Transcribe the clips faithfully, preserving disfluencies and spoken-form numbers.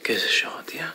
Què és això, tia?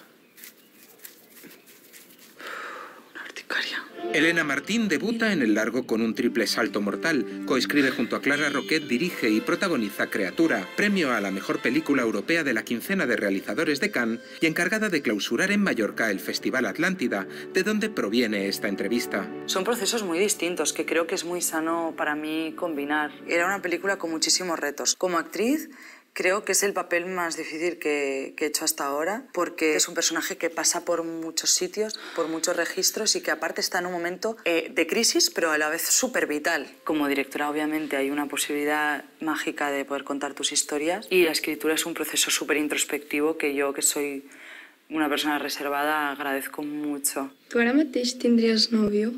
Una urticària. Elena Martín debuta en el largo con un triple salto mortal. Coescribe junto a Clara Roquet, dirige y protagoniza Creatura, premio a la mejor película europea de la quincena de realizadores de Cannes y encargada de clausurar en Mallorca el Festival Atlántida, de donde proviene esta entrevista. Son procesos muy distintos que creo que es muy sano para mí combinar. Era una película con muchísimos retos. Como actriz, creo que es el papel más difícil que, que he hecho hasta ahora, porque es un personaje que pasa por muchos sitios, por muchos registros y que aparte está en un momento eh, de crisis, pero a la vez súper vital. Como directora, obviamente, hay una posibilidad mágica de poder contar tus historias y la escritura es un proceso súper introspectivo que yo, que soy una persona reservada, agradezco mucho. ¿Tú ahora mateix tindries novio?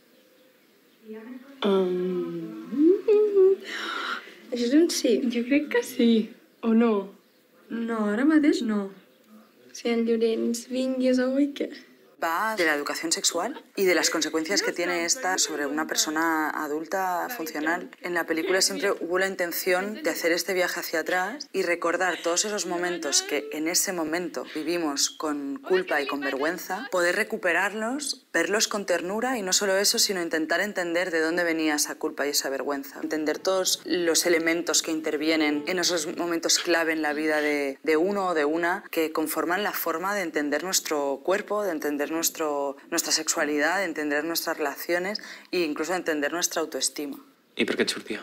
Um... Això és un sí. Jo crec que sí. O no? No, ara mateix no. Si en Llorenç vingués avui, què? Va de la educación sexual y de las consecuencias que tiene esta sobre una persona adulta funcional. En la película siempre hubo la intención de hacer este viaje hacia atrás y recordar todos esos momentos que en ese momento vivimos con culpa y con vergüenza, poder recuperarlos, verlos con ternura y no solo eso, sino intentar entender de dónde venía esa culpa y esa vergüenza. Entender todos los elementos que intervienen en esos momentos clave en la vida de, de uno o de una que conforman la forma de entender nuestro cuerpo, de entender Nuestro, nuestra sexualidad, de entender nuestras relaciones e incluso de entender nuestra autoestima. I per què et sortia?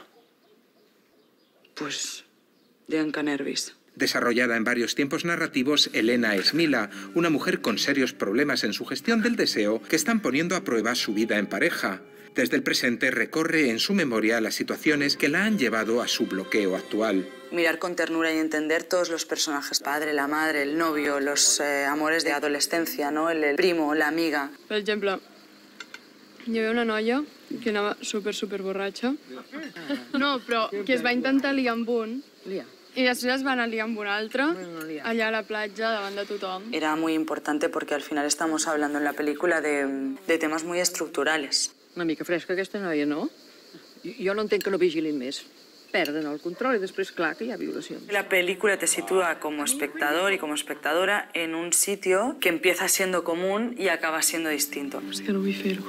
Pues de encanervis. Desarrollada en varios tiempos narrativos, Elena es Mila, una mujer con serios problemas en su gestión del deseo que están poniendo a prueba su vida en pareja. Desde el presente recorre en su memoria las situaciones que la han llevado a su bloqueo actual. Mirar con ternura y entender todos los personajes, padre, la madre, el novio, los eh, amores de adolescencia, ¿no? el, el primo, la amiga. Per exemple, hi havia una noia que anava super, super borratxa. No, però que es va intentar liar amb un i després es va anar a liar amb un altre allà a la platja davant de tothom. Era muy importante porque al final estamos hablando en la película de, de temas muy estructurales. Una mica fresca aquesta noia, no? Jo no entenc que no vigilin més. Perden el control y después, claro, que hi ha violacions. La película te sitúa como espectador y como espectadora en un sitio que empieza siendo común y acaba siendo distinto. És que no vull fer-ho.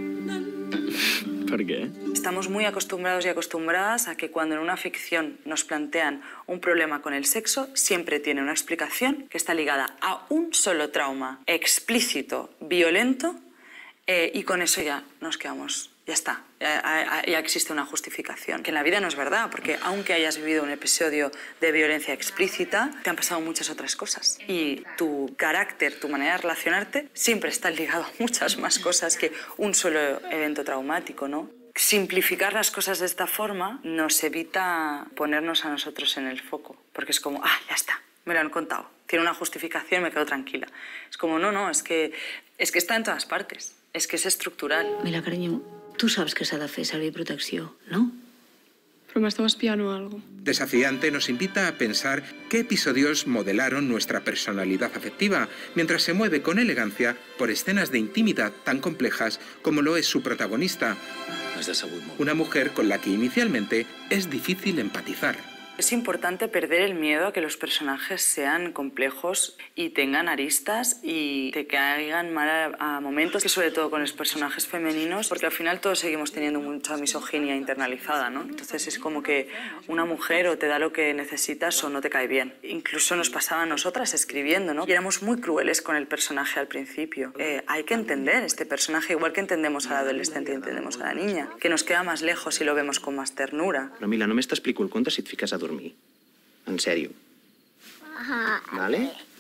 Per què? Estamos muy acostumbrados y acostumbradas a que cuando en una ficción nos plantean un problema con el sexo, siempre tiene una explicación que está ligada a un solo trauma explícito, violento, eh, y con eso ya nos quedamos. Ya está, ya, ya existe una justificación. Que en la vida no es verdad, porque aunque hayas vivido un episodio de violencia explícita, te han pasado muchas otras cosas. Y tu carácter, tu manera de relacionarte, siempre está ligado a muchas más cosas que un solo evento traumático, ¿no? Simplificar las cosas de esta forma nos evita ponernos a nosotros en el foco, porque es como, ah, ya está, me lo han contado, tiene una justificación, me quedo tranquila. Es como, no, no, es que, es que está en todas partes, es que es estructural. Mira, carinyo, tu saps que s'ha de fer servir protecció, no? Però m'estava espiant o algo. Desafiante nos invita a pensar qué episodios modelaron nuestra personalidad afectiva, mientras se mueve con elegancia por escenas de intimidad tan complejas como lo es su protagonista, una mujer con la que inicialmente es difícil empatizar. Es importante perder el miedo a que los personajes sean complejos y tengan aristas y te caigan mal a, a momentos, que sobre todo con los personajes femeninos, porque al final todos seguimos teniendo mucha misoginia internalizada, ¿no? Entonces es como que una mujer o te da lo que necesitas o no te cae bien. Incluso nos pasaba a nosotras escribiendo, ¿no? Y éramos muy crueles con el personaje al principio. Eh, hay que entender este personaje, igual que entendemos al adolescente y entendemos a la niña, que nos queda más lejos y lo vemos con más ternura. Però Mila, només t'explico el conte si et fiques a dormir. En sèrio. Vale?